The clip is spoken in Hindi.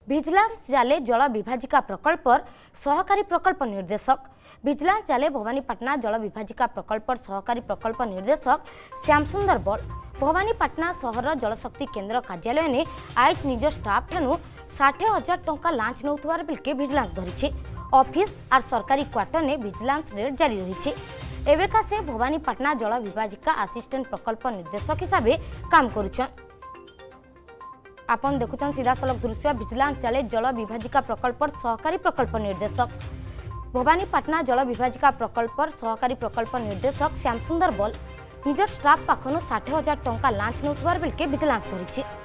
ভিজিলান্স জালে জল বিভাজিকা প্রকল্পর সহকারী প্রকল্প নির্দেশক ভিজিলান্স জালে ভবানীপাটনা জল বিভাজিকা প্রকল্পর সহকারী প্রকল্প নির্দেশক শ্যামসুন্দর বল ভবানীপাটনা সহর জলশক্তি কেন্দ্র কার্যালয় ने आज निज स्टाफ ठानु 60,000 टंका लांच नौथुवार बिलके ভিজিলান্স धरिछि। ऑफिस और सरकारी क्वार्टर ने ভিজিলান্স रेड जारी रही एवेका से भवानीपाटना जल विभाजिका असिस्टेंट प्रकल्प निर्देशक हिसाब से काम करुछन। आपण देखुछन सीधा सलख दृश्य ভিজিলান্স जाले जल विभाजिका प्रकल्पर सहकारी प्रकल्प निर्देशक भवानीपाटना जल विभाजिका प्रकल्पर सहकारी प्रकल्प निर्देशक श्यामसुंदर बल निजर स्टाफ पाखनु 60,000 टंका लांच नौथुवार बिलके ভিজিলান্স धरिछि।